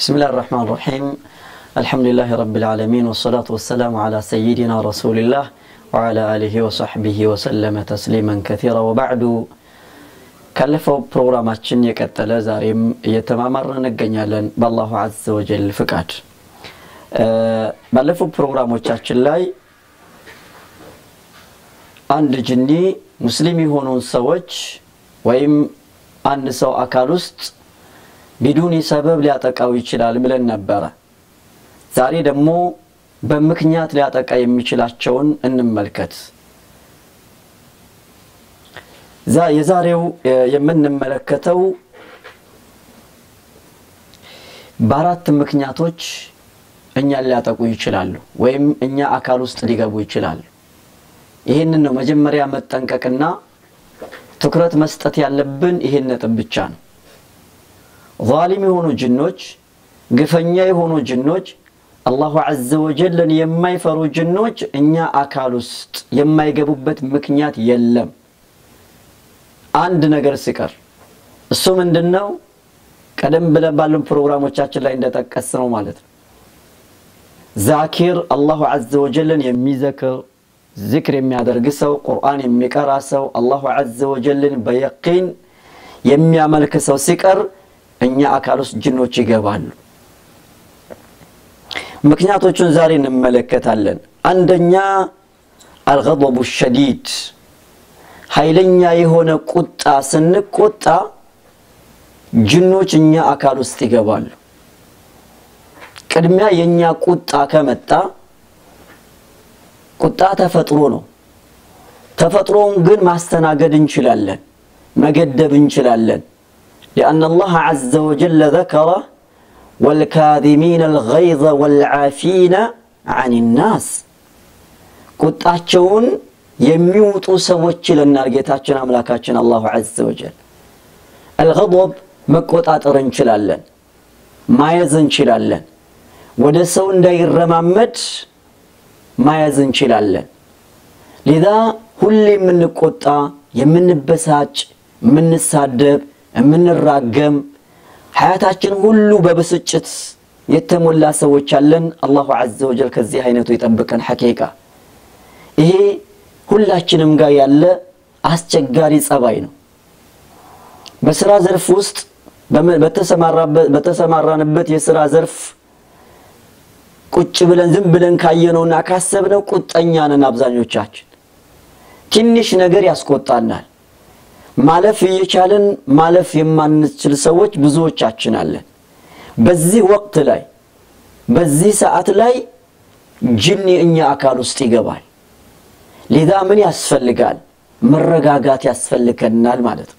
بسم الله الرحمن الرحيم الحمد لله رب العالمين والصلاة والسلام على سيدنا رسول الله وعلى آله وصحبه وسلم تسليما كثيرا وبعد كلفوا برنامجنا يكتل زاريم يتمامرنا نغنيالن بالله عز وجل فقاد ባለፈው ፕሮግራሞቻችን ላይ አንድ ጅኒ ሙስሊም የሆኑ ሰዎች ወይም አንድ ሰው አካል ውስጥ بدون سبب ሊያጠቃው ይችላል ብለን ነበር ዛሬ ደግሞ በምክንያት ሊያጠቃ የሚችላቸውን እንመልከት የዛሬው የምንመለከተው በአራት ምክንያቶች እኛ ሊያጠቁ ይችላሉ ወይም እኛ አካል ውስጥ ሊገቡ ይችላሉ ይሄንን ነው መጀመሪያ መጠንቀቅና ትኩረት መስጠት ያለብን ይሄን ነጥብ ብቻ ነው ዛሊም የሆኑ ጅኖች ግፈኛ የሆኑ ጅኖች አላሁ ዐዘ ወጀልን የማይፈሩ ጅኖች እኛ አካል ውስጥ የማይገቡበት ምክንያት የለም አንድ ነገር ሲቀር እሱ ምንድነው ቀደም ብለን ባሉን ፕሮግራሞቻችን ላይ እንደተጠቀሰው ማለት ነው ዛኪር አላሁ ዐዘ ወጀልን የሚዘክር ዚክር የሚያደርግ ሰው ቁርአን የሚቀራ ሰው አላሁ ዐዘ ወጀልን በየቂን የሚያመልክ ሰው ሲቀር እኛ አካል ውስጥ ጅኖች ይገባሉ ምክንያቶቹን ዛሬ እንመለከታለን አንደኛ الغضب الشديد ኃይለኛ የሆነ ቁጣ ስንቆጣ ጅኖች እኛ አካል ውስጥ ይገባሉ ቅድሚያ የኛ ቁጣ ከመጣ ቁጣ ተፈጥሮ ነው ተፈጥሮን ግን ማስተናገድ እንችላለን መገደብ እንችላለን لأن الله عز وجل ذكر والكاظمين الغيظ والعافين عن الناس ቁጣቸውን የሚውጡ ሰዎች ለናር ጌታችን አምላካችን አላሁ عز وجل الغضب መቆጣጠር እንችላለን ማያዝ እንችላለን ወደ ሰው እንዳይረማመድ ማያዝ እንችላለን لذا ሁሌ የምንቆጣ የምንበሳጭ የምንሳደብ የምንራገም ሐያታችን ሁሉ በብስጭት የተሞላ ሰዎች አለን አላሁ ዐዘ ወጀል ከዚህ አይነቱ ይጠብቀን ሐቂቃ ይሄ ሁላችንም ጋር ያለ አስቸጋሪ ጸባይ ነው በስራ ዘርፍ ውስጥ በተሰማራንበት የሥራ ዘርፍ ቁጭ ብለን ዝም ብለን ካየነውና ካሰብነው ቁጣኛ ነን አብዛኞቻችን ትንሽ ነገር ያስቆጣናል ማለፍ እየቻለን ማለፍ የማንችል ሰዎች ብዙዎቻችን አለን በዚህ ወቅት ላይ በዚህ ሰዓት ላይ ጅኒ እኛ አካል ውስጥ ይገባል لذا ምን ያስፈልጋል መረጋጋት ያስፈልገናል ማለት ነው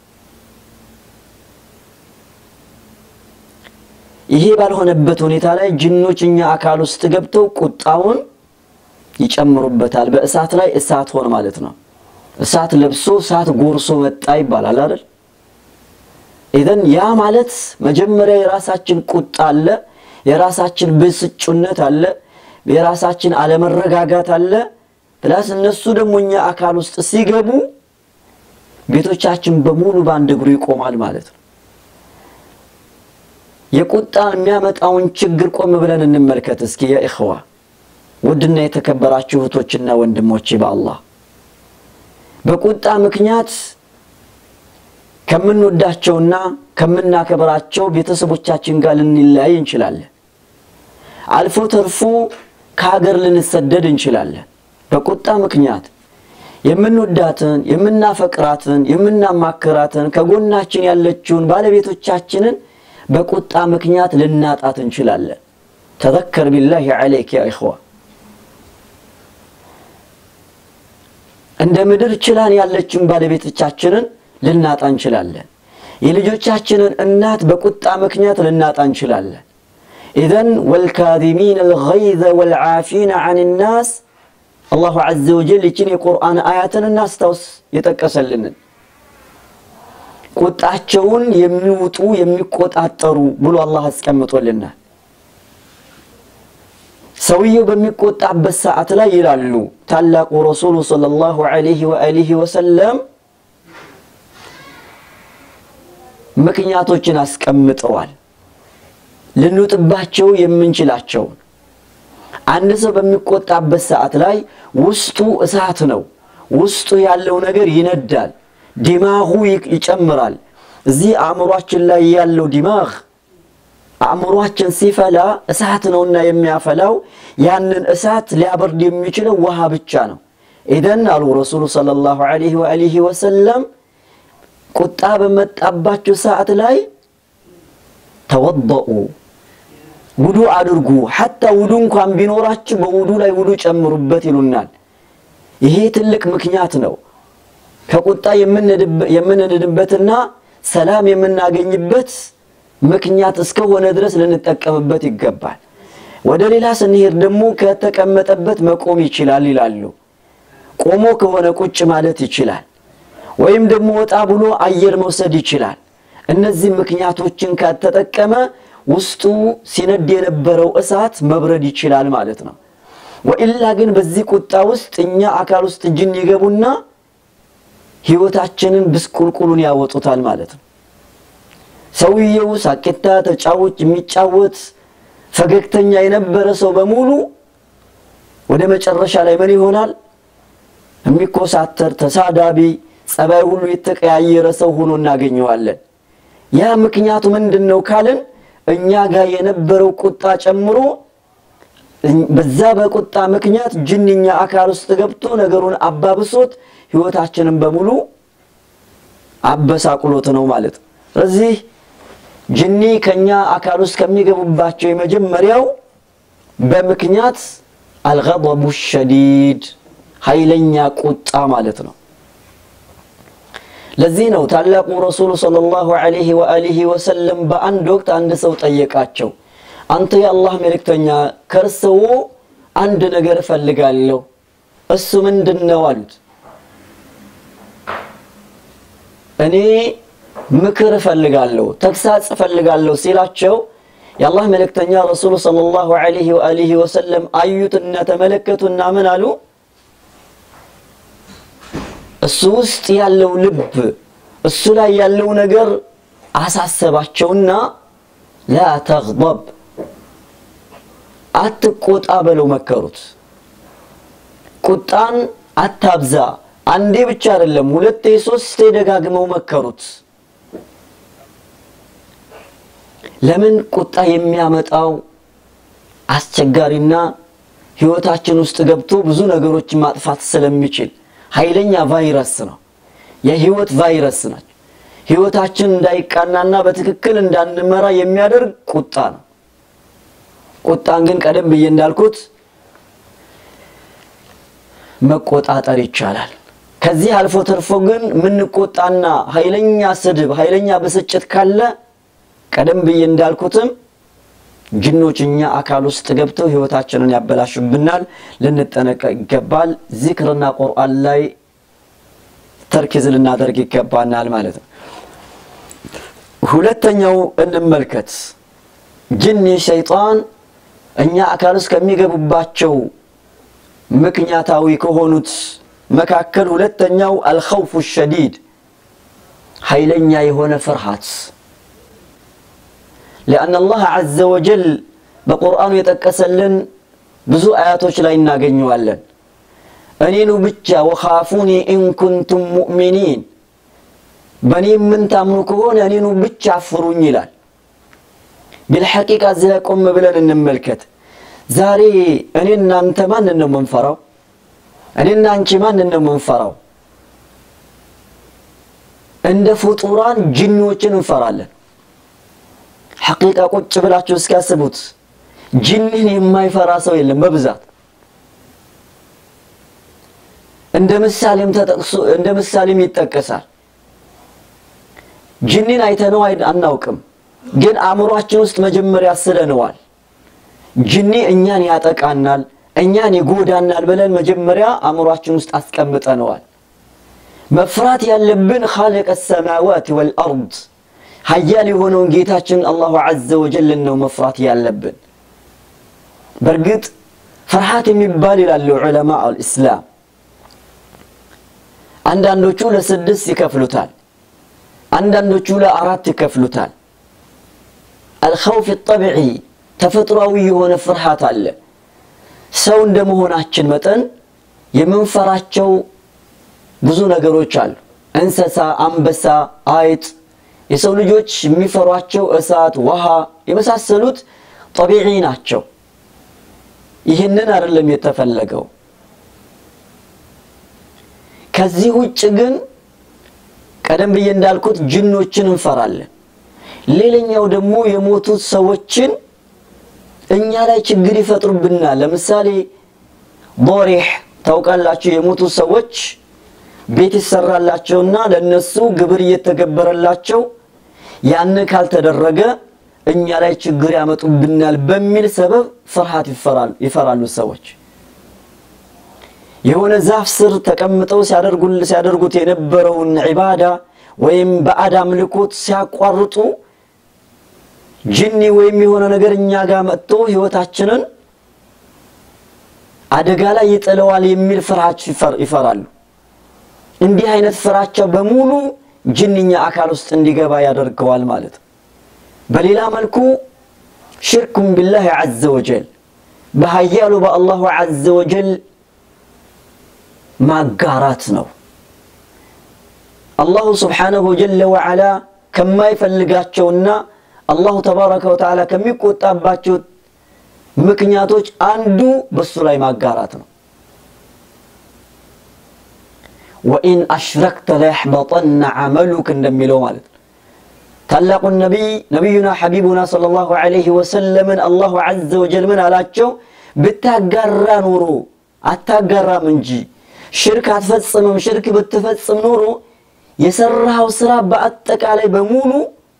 ይሄ ባልሆነበት ሁኔታ ላይ ጅኖች እኛ አካል ውስጥ ገብተው ቁጣውን ይጨምሩበታል በእሳት ላይ እሳት ሆነ ማለት ነው እሳት ለብሶ እሳት ጎርሶ መጣ ይባላል አይደል ኢደን ያ ማለት መጀመሪያ የራሳችን ቁጣ አለ የራሳችን ብስጭነት አለ የራሳችን አለመረጋጋት አለ ፕላስ እነሱ ደግሞ እኛ አካል ውስጥ ሲገቡ ቤቶቻችን በሙሉ ባንድ እግሩ ይቆማል ማለት ነው የቁጣን የሚያመጣውን ችግር ቆም ብለን እንመልከት እስኪ ያ ኢኽዋ ወድና የተከበራችሁ እህቶችና ወንድሞቼ በአላህ በቁጣ ምክንያት ከምንወዳቸውና ከምናከብራቸው ቤተሰቦቻችን ጋር ልንለያይ እንችላለን አልፎ ተርፎ ከሀገር ልንሰደድ እንችላለን በቁጣ ምክንያት የምንወዳትን የምናፈቅራትን የምናማክራትን ከጎናችን ያለችውን ባለቤቶቻችንን በቁጣ ምክንያት ልናጣት እንችላለን ተذكر بالله عليك يا اخوه እንደ ምድር ችላን ያለችን ባለቤቶቻችንን ልናጣ እንችላለን የልጆቻችንን እናት በቁጣ ምክንያት ልናጣ እንችላለን اذا والكاظمين الغيظ والعافين عن الناس الله عز وجل ይችን የቁርአን አያትን እናስታውስ የተቀሰልን ቁጣቸውን የሚውጡ የሚቆጣጠሩ ብሎ አላህ አስቀምጦልናል ሰውየው በሚቆጣበት ሰዓት ላይ ይላሉ ታላቁ ረሱል ሰለላሁ ዐለይሂ ወሰለም ምክንያቶችን አስቀምጠዋል ልንውጥባቸው የምንችላቸው አንድ ሰው በሚቆጣበት ሰዓት ላይ ውስጡ እሳት ነው ውስጡ ያለው ነገር ይነዳል ዲማጉ ይጨምራል እዚህ አእምሮአችን ላይ ያለው ዲማግ አእምሮአችን ሲፈላ እሳት ነውና የሚያፈላው ያንን እሳት ሊያበርድ የሚችለው ውሃ ብቻ ነው ኢደን አሉ ረሱሉ ሰለላሁ ዐለይሂ ወሰለም ቁጣ በመጣባቸው ሰዓት ላይ ተወضኡ ውዱ አድርጉ حتى ውዱ እንኳን ቢኖራችሁ በውዱ ላይ ውዱ ጨምሩበት ይሉናል ይሄ ትልቅ ምክንያት ነው ከቁጣ የምንድንበትና ሰላም የምናገኝበት ምክንያት እስከሆነ ድረስ ልንጠቀምበት ይገባል ወደ ሌላ ስንሄድ ደግሞ ከተቀመጠበት መቆም ይችላል ይላሉ ቆሞ ከሆነ ቁጭ ማለት ይችላል ወይም ደግሞ ወጣ ብሎ አየር መውሰድ ይችላል እነዚህ ምክንያቶችን ከተጠቀመ ውስጡ ሲነድ የነበረው እሳት መብረድ ይችላል ማለት ነው ወኢላ ግን በዚህ ቁጣ ውስጥ እኛ አካል ውስጥ ጅን ይገቡና ህይወታችንን ብስቁልቁሉን ያወጡታል ማለት ነው ሰውየው ሳቂታ ተጫውት የሚጫወት ፈገግተኛ የነበረ ሰው በሙሉ ወደ መጨረሻ ላይ ምን ይሆናል የሚኮሳተር ተሳዳቢ ጸባይ ሁሉ የተቀያየረ ሰው ሆኖ እናገኘዋለን ያ ምክንያቱ ምንድነው ካልን እኛ ጋር የነበረው ቁጣ ጨምሮ በዛ በቁጣ ምክንያት ጅንኛ አካል ውስጥ ገብቶ ነገሩን አባብሶት ህይወታችንን በሙሉ አበሳቁሎት ነው ማለት ስለዚህ ጅኒ ከኛ አካል ውስጥ ከሚገቡባቸው የመጀመሪያው በምክንያት الغضب الشديد ኃይለኛ ቁጣ ማለት ነው ለዚህ ነው ታላቁ ረሱል ሰለላሁ ዐለይሂ ወሰለም በአንድ ወቅት አንድ ሰው ጠየቃቸው አንተ የአላህ መልእክተኛ ከርሰው አንድ ነገር ፈልጋለሁ እሱ ምንድነው አሉት እኔ ምክር ፈልጋለሁ ተግሳጽ ፈልጋለሁ ሲላቸው የአላህ መልእክተኛ ረሱል ሰለላሁ ዐለይሂ ወሰለም አዩትና ተመለከቱና ምን አሉ እሱ ውስጥ ያለው ልብ እሱ ላይ ያለው ነገር አሳሰባቸውና لا تغضب አትቆጣ በለው መከሩት ቁጣን አታብዛ አንዴ ብቻ አይደለም ሁለቴ ሶስቴ ደጋግመው መከሩት ለምን ቁጣ የሚያመጣው አስቸጋሪና ህይወታችን ውስጥ ገብቶ ብዙ ነገሮች ማጥፋት ስለሚችል ኃይለኛ ቫይረስ ነው የህይወት ቫይረስ ነው ህይወታችን እንዳይቃናና በትክክል እንዳንመራ የሚያደርግ ቁጣ ነው ቁጣን ግን ቀደም ብዬ እንዳልኩት መቆጣጠር ይቻላል ከዚህ አልፎ ተርፎ ግን ምን ቆጣና ኃይለኛ ስድብ ኃይለኛ በስጭት ካለ ቀደም ብዬ እንዳልኩትም ጅኖችኛ አካል ውስጥ ገብተው ህይወታችንን ያበላሹብናል ልንጠነቀቅ ይገባል ዚክርና ቁርአን ላይ ተርኪዝ ልናደርግ ይገባናል ማለት ነው ሁለተኛው እንመልከት ጅኒ ሸይጣን እኛ አካል ውስጥ ከሚገቡባቸው ምክንያታዊ ከሆኑት መካከል ሁለተኛው الخوف الشديد ኃይለኛ የሆነ ፍርሃት لأن الله عز وجل بقرآن يتكسلن بزو آياتوش لا يناغنيوالن أنينو بجا وخافوني إن كنتم مؤمنين بني من تامنكون أنينو بجا فروني لان بالحقيقة زيكم مبلن النملكت زاري أنينا انتمان إنه منفرو أنينا انتمان إنه منفرو عند فطوران جنوچن انفرالن حقيقة قد بلاچو اسكاسبوت جنين ما يفرا سو يلم ببزات عند مسالم تطقسو عند مسالم يتጠቀሳል جنين አይተነው አናውቅም ግን አእምሮአችን ውስጥ መጀመሪያ ስለነዋል ጅኒ እኛን ያጠቃናል እኛን ይጎዳናል ብለን መጀመሪያ አእምሮአችን ውስጥ አስቀምጠነዋል መፍራት ያለብን خالق السماوات والارض ሀያል የሆነው ጌታችን አላሁ ዐዘ ወጀል ነው መፍራት ያለብን በርግጥ ፍርሃት የሚባል ይላሉ ዑለማ አልእስላም አንዳንዶቹ ለ6 ይከፍሉታል አንዳንዶቹ ለ4 ይከፍሉታል الخوف الطبيعي تفطراوي የሆነ ፍርሃት አለ ሰው እንደመሆናችን መጠን የምንፈራቸው ብዙ ነገሮች አሉ እንስሳ አንበሳ አይጥ የሰው ልጆች የሚፈሯቸው እሳት ውሃ የመሳሰሉት طبيعي ናቸው ይሄንን አይደለም የተፈለገው ከዚህ ውጭ ግን ቀደም ብዬ እንዳልኩት ጅኖችን እንፈራለን ሌላኛው ደግሞ የሞቱት ሰዎችን እኛ ላይ ችግር ይፈጥሩብናል ለምሳሌ ضريح ታውቃላችሁ የሞቱት ሰዎች ቤት ይሰራላቸውና ለነሱ ግብር እየተገበረላቸው ያን ካልተደረገ እኛ ላይ ችግር ያመጡብናል በሚል ሰበብ ፍርሃት ይፈራሉ ሰዎች የሆነ ዛፍ ስር ተቀምጠው ሲያደርጉት የነበረውን ዒባዳ ወይም በአዳም ልኮት ሲያቋርጡ ጂኒ ወይም የሆነ ነገር እኛ ጋር መጥቶ ህይወታችንን አደጋ ላይ ይጥለዋል የሚል ፍርሃት ይፈራሉ እንዲህ አይነት ፍራቻ በሙሉ ጂኒኛ አካል ውስጥ እንዲገባ ያደርገዋል ማለት በሌላ መልኩ ሽርኩም ቢላህ عز وجل በኃያሉ በአላሁ عز وجل ማጋራት ነው አላሁ Subhanahu Jalla wa Ala ከማይፈልጋቸውና አላሁ ተባረከ ወተዓላ ከሚቆጣባቸው ምክንያቶች አንዱ በሱ ላይ ማጋራት ነው وإن أشركت ليحبطن عملك እንደሚለው ማለት ታላቁ ነብዩና ሐቢቡና ሰለላሁ ዐለይሂ ወሰለም አላሁ عز وجل ምን አላቸው ብታጋራ ኑሮ አታጋራም እንጂ ሽርክ አትፈጽምም ሽርክ ብትፈጽም ኑሮ የሰራው ስራ በአጠቃላይ በሙሉ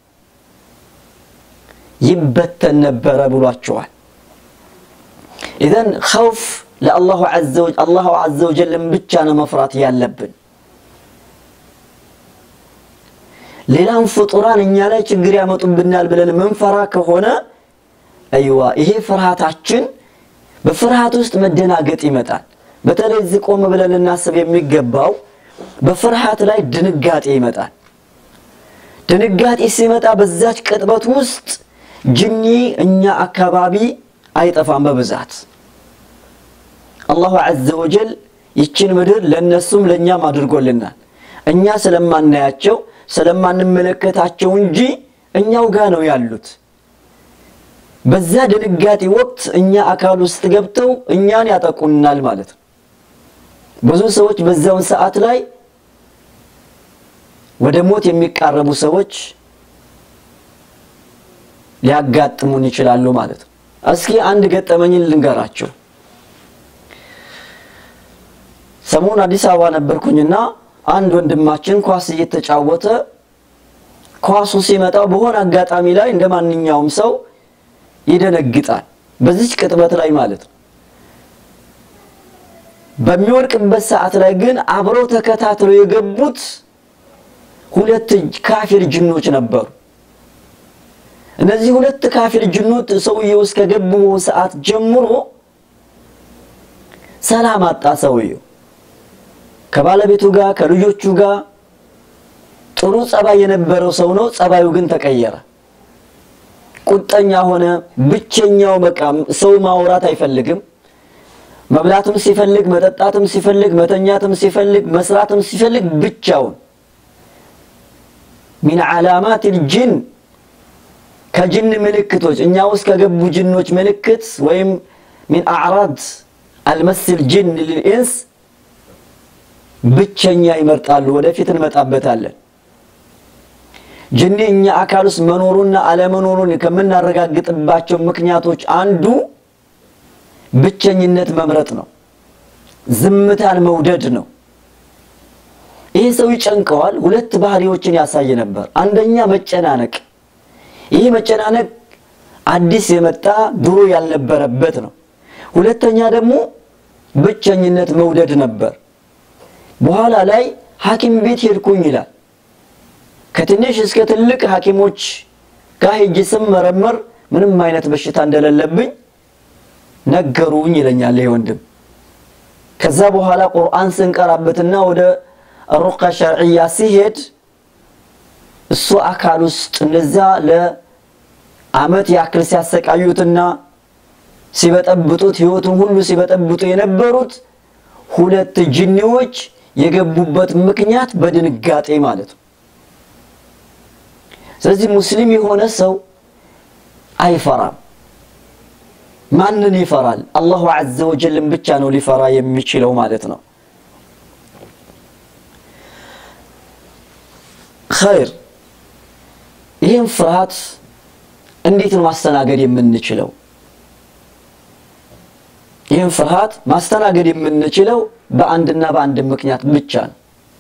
ይበተን ነበር ብሏቸዋል إذن خوف لله عز وجل ብቻ ነው መፍራት ያለብን ሌላም ፍጡራን እኛ ላይ ችግር ያመጡብናል ብለን መንፈራ ከሆነ አይዋ ይሄ ፍርሃታችን በፍርሃት ውስጥ መደናገጥ ይመጣል በተለይ ዝቆም ብለን እናስብ የሚገባው በፍርሃት ላይ ድንጋጤ ይመጣል ድንጋጤ ሲመጣ በዛች ቅጥበት ውስጥ ጂኒ እኛ አካባቢ አይጠፋም በብዛት አላሁ عز وجل ይችን ምድር ለነሱም ለኛም አድርጎልናል እኛ ስለማናያቸው ስለማንመለከታቸው እንጂ እኛው ጋር ነው ያሉት በዛ ድንጋጤ ወቅት እኛ አካል ውስጥ ገብተው እኛን ያጠቁናል ማለት ነው ብዙ ሰዎች በዛው ሰዓት ላይ ወደ ሞት የሚቃረቡ ሰዎች ሊያጋጥሙን ይችላሉ ማለት ነው እስኪ አንድ ገጠመኝ ልንገራችሁ ሰሞን አዲስ አበባ ነበርኩኝና አንድ ወንድማችን ኳስ እየተጫወተ ኳሱ ሲመጣው በሆነ አጋጣሚ ላይ እንደማንኛውም ሰው ይደነግጣል በዚህ ቅጥበት ላይ ማለት ነው በሚወርቅበት ሰዓት ላይ ግን አብረው ተከታትለው የገቡት ሁለት ካፊር ጅኖች ነበሩ እነዚህ ሁለት ካፊር ጅኖች ሰውየው እስከገቡ ሰዓት ጀምሮ ሰላም አጣ ሰውየው ከባለቤቱ ጋር ከልጆቹ ጋር ጥሩ ጸባይ የነበረው ሰው ነው ጸባዩ ግን ተቀየረ ቁጣኛ ሆነ ብቸኛው በቃ ሰው ማውራት አይፈልግም መብላትም ሲፈልግ መጠጣትም ሲፈልግ መተኛትም ሲፈልግ መስራትም ሲፈልግ ብቻውን من علامات الجن كجن ملكتوج إنه وسكجب جنوج ملكت ويم من أعراض المس الجن للإنس بتشنيا يمرتال ولا في تنمت أبتال جني إني أكالس منورنا على منورنا كمنا رجع قط باتشو مكنياتوج عنده بتشني النت ممرتنا زمتها الموددنا ይሄ ሰው ይጨንቀዋል ሁለት ባህሪዎችን ያሳየ ነበር አንደኛ መጨናነቅ ይሄ መጨናነቅ አዲስ የመጣ ድሮ ያልነበረበት ነው ሁለተኛ ደግሞ ብቸኝነት መውደድ ነበር በኋላ ላይ ሐኪም ቤት ሄድኩኝ ይላል ከትንሽ እስከ ትልቅ ሐኪሞች ጋር ሄጄ ስመረመር ምንም አይነት በሽታ እንደሌለብኝ ነገሩኝ ይለኛል ይሄ ወንድም ከዛ በኋላ ቁርአን ስንቀራበትና ወደ الرقى الشرعية سيهد السوء أكال استنزا አመት ያክል ሲያሰቃዩትና ሲበጠብጡት ህይወቱን ሁሉ ሲበጠብጡ የነበሩት ሁለት ጅኒዎች የገቡበት ምክንያት በድንጋጤ ማለት ነው። ስለዚህ ሙስሊም የሆነ ሰው አይፈራም። ማንን ይፈራል? አላሁ ዐዘ ወጀልን ብቻ ነው ሊፈራ የሚችለው ማለት ነው። ኸይር ይህን ፍርሃት እንዴት ነው ማስተናገድ የምንችለው? ይህን ፍርሃት ማስተናገድ የምንችለው በአንድና በአንድ ምክንያት ብቻ ነው።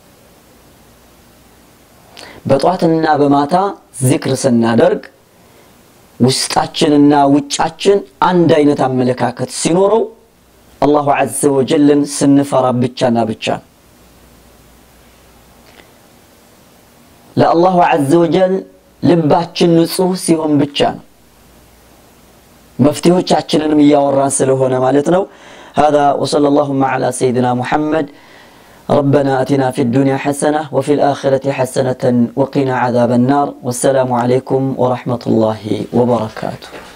በጧትና በማታ ዚክር ስናደርግ ውስጣችንና ውጫችን አንድ አይነት አመለካከት ሲኖረው አላሁ ዐዘ ወጀልን ስንፈራ ብቻና ብቻ ለአላሁ ዐዘ ወጀል ልባችን ንጹህ ሲሆን ብቻ ነው መፍትሄዎቻችንንም እያወራን ስለሆነ ማለት ነው። هذا وصلى اللهم على سيدنا محمد. ربنا آتنا في الدنيا حسنة وفي الآخرة حسنة وقنا عذاب النار. والسلام عليكم ورحمة الله وبركاته.